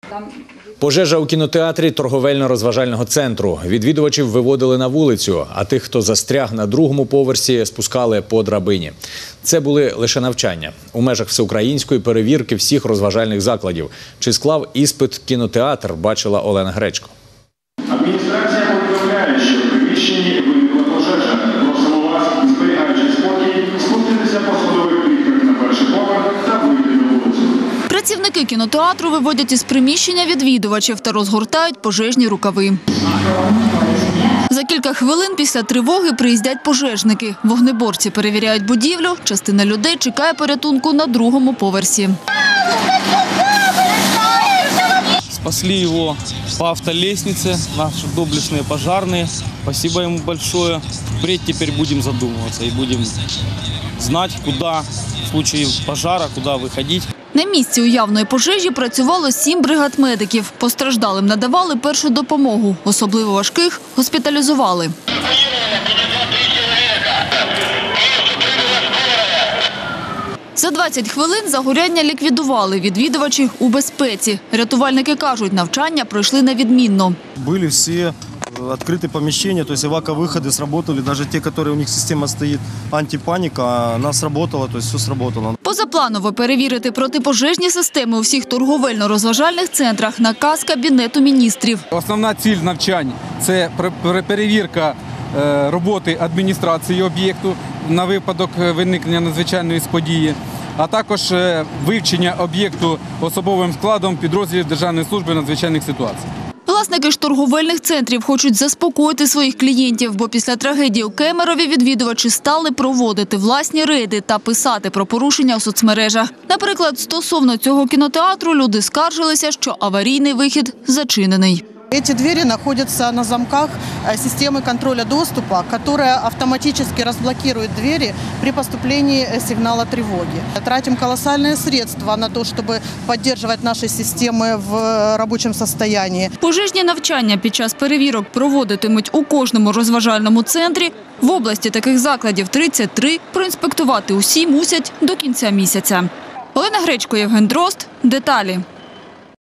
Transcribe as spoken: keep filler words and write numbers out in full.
Пожежа у кінотеатрі торговельно-розважального центру. Відвідувачів виводили на вулицю, а тих, хто застряг на другому поверсі, спускали по драбині. Це були лише навчання. У межах всеукраїнської перевірки всіх розважальних закладів. Чи склав іспит кінотеатр, бачила Олена Гречко. Адміністрація повідомляє, що в приміщенні виникла пожежа. Просимо вас, зберігаючи спокій, спуститися по сходових клітках на перший поверх та вийти на вулицю. Працівники кінотеатру виводять із приміщення відвідувачів та розгортають пожежні рукави. За кілька хвилин після тривоги приїздять пожежники. Вогнеборці перевіряють будівлю, частина людей чекає порятунку на другому поверсі. Спасли его по автолестнице, наши доблестные пожарные. Спасибо ему большое. Впредь теперь будем задумываться и будем знать, куда в случае пожара, куда выходить. На місці уявної пожежі працювало сім бригад медиків. Постраждалим надавали першу допомогу. Особливо важких госпіталізували. За двадцять хвилин загоряння ліквідували. Відвідувачі у безпеці. Рятувальники кажуть, навчання пройшли невідмінно. Були всі відкриті поміщення, тобто еваковиходи сработали, навіть ті, які у них система стоїть антипаніка, вона сработала, тобто все сработало. Позапланово перевірити протипожежні системи у всіх торговельно-розважальних центрах – наказ Кабінету міністрів. Основна ціль навчань – це перевірка роботи адміністрації об'єкту на випадок виникнення надзвичайної події, а також вивчення об'єкту особовим складом підрозділів Державної служби надзвичайних ситуацій. Власники ж торговельних центрів хочуть заспокоїти своїх клієнтів, бо після трагедії у Кемерові відвідувачі стали проводити власні рейди та писати про порушення у соцмережах. Наприклад, стосовно цього кінотеатру люди скаржилися, що аварійний вихід зачинений. Эти двери находятся на замках системы контроля доступа, которая автоматически разблокирует двери при поступлении сигнала тревоги. Тратим колоссальные средства на то, чтобы поддерживать наши системы в рабочем состоянии. Пожежні навчання під час перевірок проводитимуть у кожному розважальному центрі. В області таких закладів тридцять три. Проінспектувати усі мусять до кінця місяця. Олена Гречко, Євген Дрозд. Деталі.